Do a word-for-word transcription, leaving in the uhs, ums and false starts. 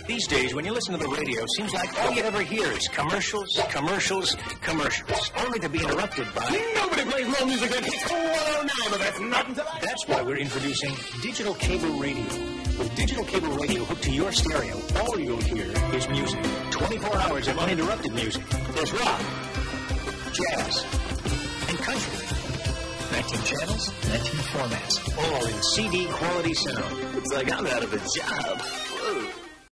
These days, when you listen to the radio, it seems like all you ever hear is commercials, commercials, commercials, only to be interrupted by... Nobody plays more music than hits oh nine, but that's not until I... That's why we're introducing digital cable radio. With digital cable radio hooked to your stereo, all you'll hear is music. twenty-four hours of uninterrupted music. There's rock, jazz, and country. nineteen channels, nineteen formats, all in C D quality sound. It's like I'm out of a job.